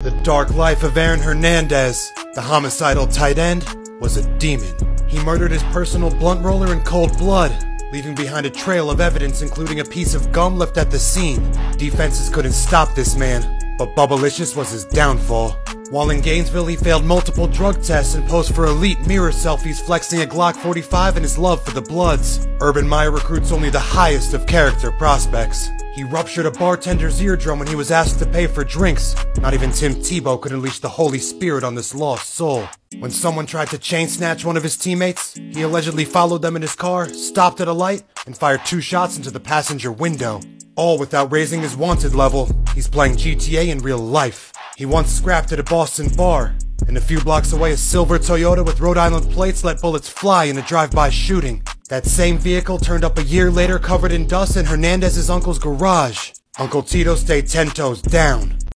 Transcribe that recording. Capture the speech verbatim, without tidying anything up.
The dark life of Aaron Hernandez, the homicidal tight end, was a demon. He murdered his personal blunt roller in cold blood, leaving behind a trail of evidence including a piece of gum left at the scene. Defenses couldn't stop this man, but Bubblicious was his downfall. While in Gainesville, he failed multiple drug tests and posed for elite mirror selfies flexing a Glock forty-five and his love for the Bloods. Urban Meyer recruits only the highest of character prospects. He ruptured a bartender's eardrum when he was asked to pay for drinks. Not even Tim Tebow could unleash the Holy Spirit on this lost soul. When someone tried to chain snatch one of his teammates, he allegedly followed them in his car, stopped at a light, and fired two shots into the passenger window. All without raising his wanted level. He's playing G T A in real life. He once scrapped at a Boston bar, and a few blocks away a silver Toyota with Rhode Island plates let bullets fly in a drive-by shooting. That same vehicle turned up a year later covered in dust in Hernandez's uncle's garage. Uncle Tito stayed ten toes down.